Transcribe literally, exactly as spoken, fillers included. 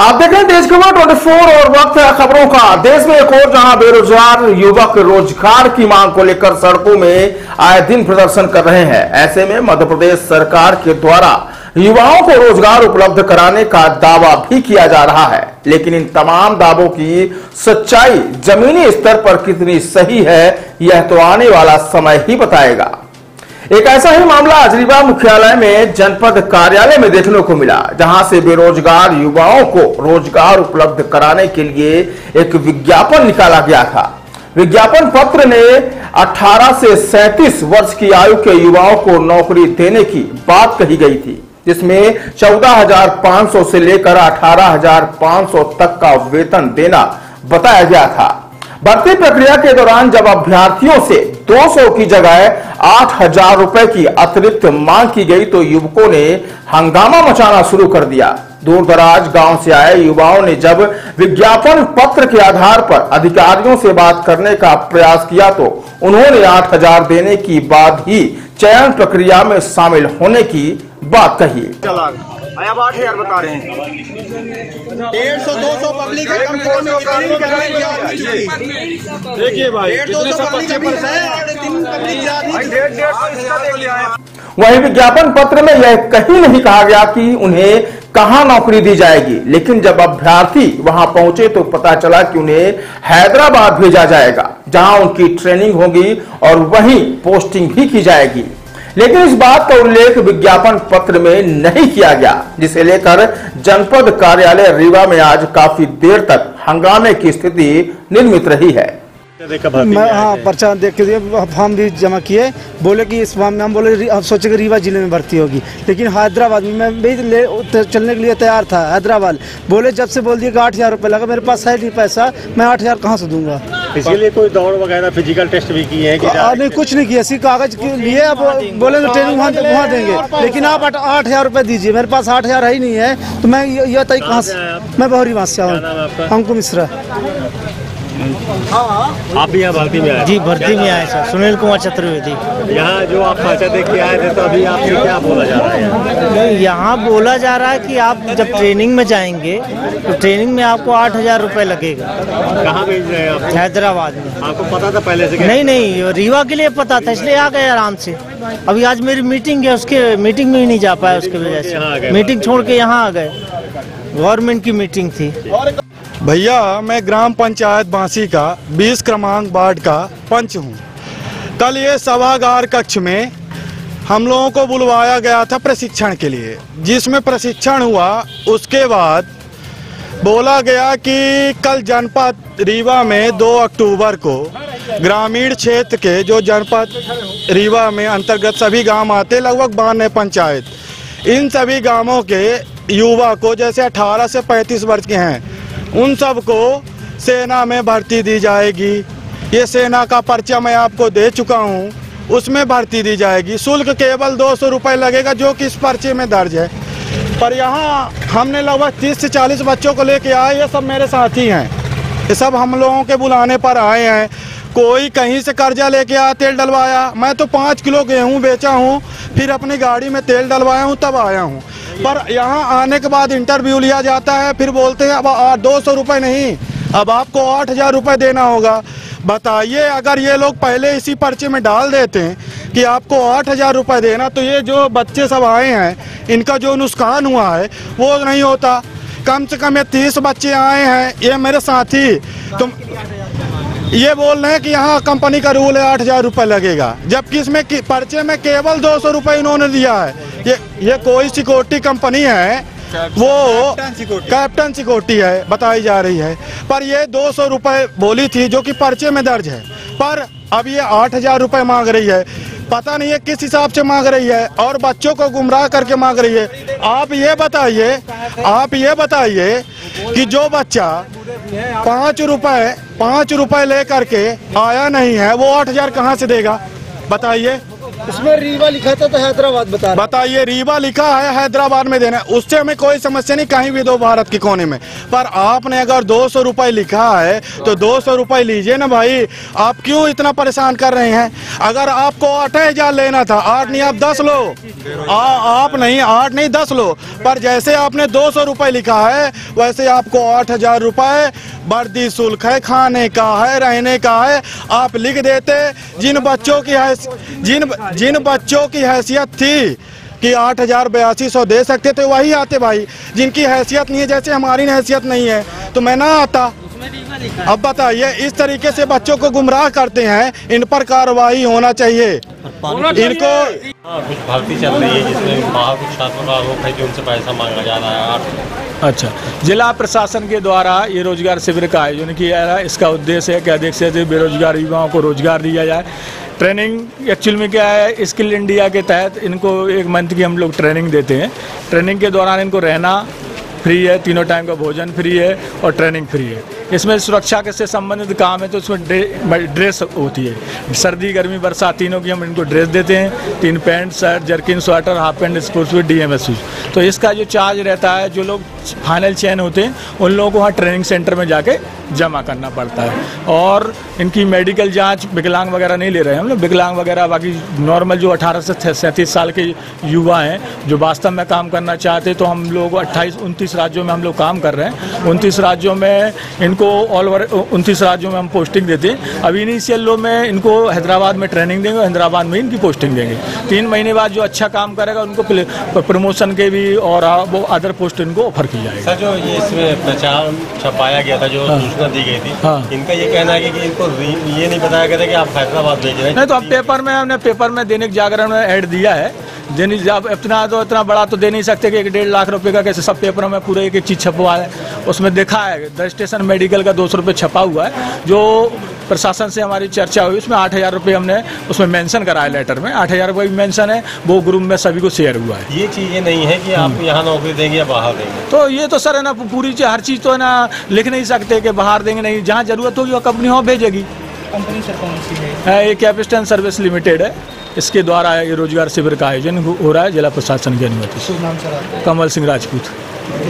आप देख रहे हैं देश खबर चौबीस और वक्त है खबरों का। देश में एक और जहां बेरोजगार युवक रोजगार की मांग को लेकर सड़कों में आए दिन प्रदर्शन कर रहे हैं, ऐसे में मध्य प्रदेश सरकार के द्वारा युवाओं को रोजगार उपलब्ध कराने का दावा भी किया जा रहा है, लेकिन इन तमाम दावों की सच्चाई जमीनी स्तर पर कितनी सही है यह तो आने वाला समय ही बताएगा। एक ऐसा ही मामला आज रीवा मुख्यालय में जनपद कार्यालय में देखने को मिला, जहां से बेरोजगार युवाओं को रोजगार उपलब्ध कराने के लिए एक विज्ञापन निकाला गया था। विज्ञापन पत्र ने अठारह से सैंतीस वर्ष की आयु के युवाओं को नौकरी देने की बात कही गई थी, जिसमें चौदह हजार पांच सौ से लेकर अठारह हजार पांच सौ तक का वेतन देना बताया गया था। भर्ती प्रक्रिया के दौरान जब अभ्यर्थियों से दो सौ की जगह आठ हजार रुपए की अतिरिक्त मांग की गई तो युवकों ने हंगामा मचाना शुरू कर दिया। दूर दराज गांव से आए युवाओं ने जब विज्ञापन पत्र के आधार पर अधिकारियों से बात करने का प्रयास किया तो उन्होंने आठ हजार देने की बाद ही चयन प्रक्रिया में शामिल होने की बात कही। अब आठ हजार बता रहे हैं। डेढ़ सौ दो सौ पब्लिक है। देखिए भाई वही विज्ञापन पत्र में यह कहीं नहीं कहा गया कि उन्हें कहां नौकरी दी जाएगी, लेकिन जब अभ्यर्थी वहां पहुंचे तो पता चला कि उन्हें हैदराबाद भेजा जाएगा, जहां उनकी ट्रेनिंग होगी और वहीं पोस्टिंग भी की जाएगी। लेकिन इस बात का उल्लेख विज्ञापन पत्र में नहीं किया गया, जिसे लेकर जनपद कार्यालय रीवा में आज काफी देर तक हंगामे की स्थिति निर्मित रही है। मैं हाँ पर्चा देख के फॉर्म भी जमा किए, बोले कि इस फॉर्म में हम बोले हम सोचे कि रीवा जिले में भर्ती होगी, लेकिन हैदराबाद में मैं भी ले चलने के लिए तैयार था। हैदराबाद बोले जब से बोल दिया कि आठ हजार रुपये लगा, मेरे पास है नहीं पैसा, मैं आठ हजार कहाँ से दूंगा। इसीलिए कोई दौड़ वगैरह फिजिकल टेस्ट भी किए हैं कि नहीं, कुछ नहीं किया, इसी कागज के लिए अब बोले ट्रेनिंग वहाँ वहाँ देंगे, लेकिन आप आठ हजार रुपये दीजिए, मेरे पास आठ हजार ही नहीं है, तो मैं यह तय कहाँ से। मैं बहरी वहाँ से हूँ, अंकु मिश्रा। आप भी यहाँ भर्ती में आए? जी भर्ती में आए सर, सुनील कुमार चतुर्वेदी। यहाँ जो आप पर्चा देख के आए थे तो अभी आपसे क्या बोला जा रहा है? यहाँ बोला जा रहा है कि आप जब ट्रेनिंग में जाएंगे तो ट्रेनिंग में आपको आठ हजार रुपये लगेगा। कहाँ भेज रहे हैं आप? हैदराबाद में। आपको पता था पहले से? नहीं नहीं, रीवा के लिए पता था, इसलिए आ गए आराम से। अभी आज मेरी मीटिंग है, उसके मीटिंग में ही नहीं जा पाया, उसकी वजह से मीटिंग छोड़ के यहाँ आ गए। गवर्नमेंट की मीटिंग थी। भैया मैं ग्राम पंचायत बांसी का बीस क्रमांक वार्ड का पंच हूँ। कल ये सभागार कक्ष में हम लोगों को बुलवाया गया था प्रशिक्षण के लिए, जिसमें प्रशिक्षण हुआ उसके बाद बोला गया कि कल जनपद रीवा में दो अक्टूबर को ग्रामीण क्षेत्र के जो जनपद रीवा में अंतर्गत सभी गांव आते लगभग बानवे पंचायत, इन सभी गांवों के युवा को जैसे अठारह से पैंतीस वर्ष के हैं उन सबको सेना में भर्ती दी जाएगी। ये सेना का पर्चा मैं आपको दे चुका हूँ, उसमें भर्ती दी जाएगी। शुल्क केवल दो सौ रुपये लगेगा, जो कि इस पर्चे में दर्ज है। पर यहाँ हमने लगभग तीस से चालीस बच्चों को लेके आए, ये सब मेरे साथी हैं, ये सब हम लोगों के बुलाने पर आए हैं। कोई कहीं से कर्जा लेके आया, तेल डलवाया। मैं तो पाँच किलो गेहूँ बेचा हूँ, फिर अपनी गाड़ी में तेल डलवाया हूँ, तब आया हूँ। पर यहाँ आने के बाद इंटरव्यू लिया जाता है, फिर बोलते हैं अब दो सौ रुपये नहीं, अब आपको आठ हजार रुपये देना होगा। बताइए, अगर ये लोग पहले इसी पर्चे में डाल देते हैं कि आपको आठ हजार रुपये देना, तो ये जो बच्चे सब आए हैं इनका जो नुकसान हुआ है वो नहीं होता। कम से कम ये तीस बच्चे आए हैं, ये मेरे साथी, तुम ये बोल रहे हैं कि यहाँ कंपनी का रूल है आठ हजार रुपये लगेगा, जबकि इसमें पर्चे में केवल दो सौ रुपये इन्होंने दिया है। ये ये कोई सिक्योरिटी कंपनी है, वो कैप्टन सिक्योरिटी है बताई जा रही है, पर ये दो सौ रुपये बोली थी जो कि पर्चे में दर्ज है, पर अब ये आठ हजार रुपये मांग रही है। पता नहीं है किस हिसाब से मांग रही है और बच्चों को गुमराह करके मांग रही है। आप ये बताइए आप ये बताइए कि जो बच्चा पाँच रुपए पाँच रुपए ले करके आया नहीं है, वो आठ हजार कहाँ से देगा? बताइए। इसमें रीवा लिखा था तो हैदराबाद बता रहा। बताइए, रीवा लिखा है हैदराबाद में देना है, उससे हमें कोई समस्या नहीं, कहीं भी दो भारत के कोने में। पर आपने अगर दो सौ रुपए लिखा है तो दो सौ रुपए लीजिए ना भाई, आप क्यों इतना परेशान कर रहे हैं? अगर आपको आठ हजार लेना था, आठ नहीं आप दस लो, आ, आप नहीं आठ नहीं दस लो, पर जैसे आपने दो सौ रुपए लिखा है वैसे आपको आठ हजार रुपए वर्दी शुल्क है, खाने का है, रहने का है, आप लिख देते। जिन बच्चों की हैस जिन जिन बच्चों की हैसियत थी कि आठ हजार बयासी सौ दे सकते थे वही आते भाई, जिनकी हैसियत नहीं है, जैसे हमारी हैसियत नहीं है तो मैं ना आता। अब बताइए, इस तरीके से बच्चों को गुमराह करते हैं, इन पर कार्रवाई होना चाहिए। इनको हाँ, कुछ भर्ती चल रही है जिसमें बाहर कुछ छात्रों का आरोप है कि उनसे पैसा मांगा जा रहा है। अच्छा, जिला प्रशासन के द्वारा ये रोजगार शिविर का आयोजन किया जा रहा है। इसका उद्देश्य है कि अधिक से अधिक बेरोजगार युवाओं को रोजगार दिया जाए। ट्रेनिंग एक्चुअल में क्या है, स्किल इंडिया के तहत इनको एक मंथ की हम लोग ट्रेनिंग देते हैं। ट्रेनिंग के दौरान इनको रहना फ्री है, तीनों टाइम का भोजन फ्री है और ट्रेनिंग फ्री है। इसमें सुरक्षा के से संबंधित काम है तो उसमें ड्रेस होती है, सर्दी गर्मी बरसात तीनों की हम इनको ड्रेस देते हैं, तीन pant shirt jerkin sweater half pant sports with D M S shoes. तो इसका जो चार्ज रहता है, जो लोग फाइनल चयन होते हैं उन लोगों को वहाँ ट्रेनिंग सेंटर में जाके जमा करना पड़ता है। और इनकी मेडिकल जांच, विकलांग वगैरह नहीं ले रहे हैं हम लोग, विकलांग वगैरह बाकी नॉर्मल जो अठारह से सैंतीस साल के युवा हैं जो वास्तव में काम करना चाहते हैं, तो हम लोग अट्ठाईस उनतीस राज्यों में हम लोग काम कर रहे हैं। उनतीस राज्यों में इनको ऑल ओवर उनतीस राज्यों में हम पोस्टिंग देते हैं। अभी इनिशियल लो में इनको हैदराबाद में ट्रेनिंग देंगे, हैदराबाद में इनकी पोस्टिंग देंगे। तीन महीने बाद जो अच्छा काम करेगा उनको प्रमोशन के भी और वो अदर पोस्ट इनको ऑफर की जाएगी। सर, जो ये इसमें प्रचार छपाया गया था, जो सूचना दी गई थी, हाँ। इनका ये कहना है कि इनको ये नहीं बताया गया था कि आप हैदराबाद भेज रहे हैं। नहीं तो अब पेपर में हमने पेपर में दैनिक जागरण में ऐड दिया है। दैनिक अब इतना तो इतना बड़ा तो दे नहीं सकते कि एक डेढ़ लाख रुपए का कैसे सब पेपरों में पूरे एक एक चीज छपवा है। उसमें देखा है रजिस्ट्रेशन मेडिकल का दो सौ रुपये छपा हुआ है। जो प्रशासन से हमारी चर्चा हुई उसमें आठ हजार रुपये हमने उसमें मेंशन करा है, लेटर में आठ हजार रुपये मेंशन है, वो ग्रुप में सभी को शेयर हुआ है। ये चीजें नहीं है कि आप यहाँ नौकरी देंगे या बाहर देंगे, तो ये तो सर है ना, पूरी हर चीज तो है ना लिख नहीं सकते कि बाहर देंगे, नहीं, जहाँ जरूरत होगी वो कंपनी वहाँ भेजेगी। कंपनी सर कौन सी है? ये कैपिस्टन सर्विस लिमिटेड है, इसके द्वारा ये रोजगार शिविर का आयोजन हो रहा है जिला प्रशासन की अनुमति से। कमल सिंह राजपूत।